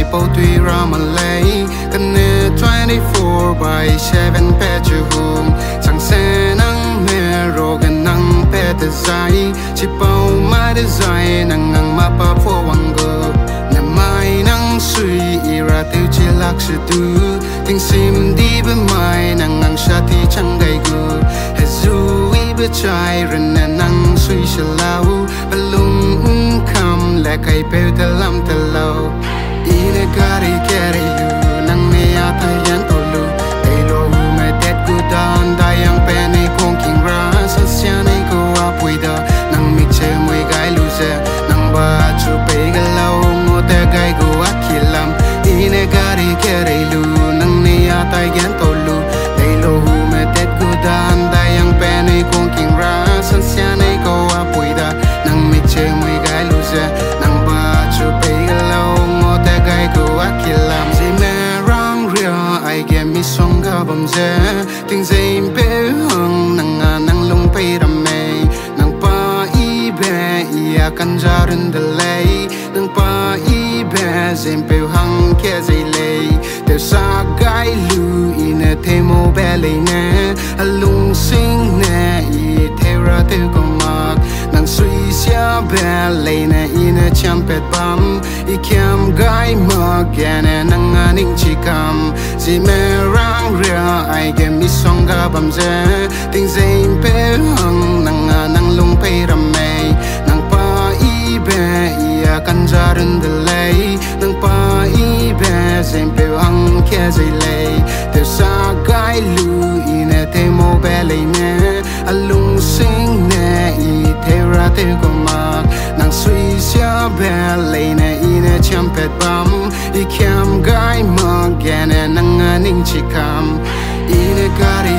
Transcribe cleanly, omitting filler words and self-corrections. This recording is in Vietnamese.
bao tuy ra mà lấy cần 24/7 pe chữ hùng chẳng xe nắng mẹ rồi gần nắng pe từ dài chỉ bao mai từ dài nắng nắng mà pa phô hoàng gờ nằm mai nắng suy ira tiêu chỉ lạc sự tu tình sim đi bên mai nắng nắng sa thì chẳng gây gờ hết dù ý bên trái rồi nắng suy sẽ lao bên lung khăm lại cây bèo ta làm ta lâu ine gari kerei nang mea tayan tolu elo me tet gudan dayang pene kong king ra sasyane ko apuida nang miche mui gai luze nang ba chu pe galau ngote gai go akilam ine gari kerei lu nang mea tayan tolu elo me tet gudan dayang pene kong king ra sasyane ko apuida nang miche mui gai luze nang ba chu pe galau ngote gai go akilam ai game mi song ga bom ze ting ze be hang nang lung pe ram me nang pa i be ya kan jarin de lei nang pa i be zem pe hang ke ze lei te sa gai lu in a te mo be le ne a lung sing ne i te ra te ko mak nang sui sia be le ne in a champet bam I kem gai ma gane nang aning chikam si me rang ria ai game mi song ga bam ze ting zain pe hang nang lung pe ram me nang pa i be ya kan jarin de lei nang pa i be zain pe hang ke zai lei te sa gai lu in a te mo be le ne a lung sing ne I te ra te ko ma nang sui sia be le ne champet bam I kem gai ma gane nang aning chikam ine gari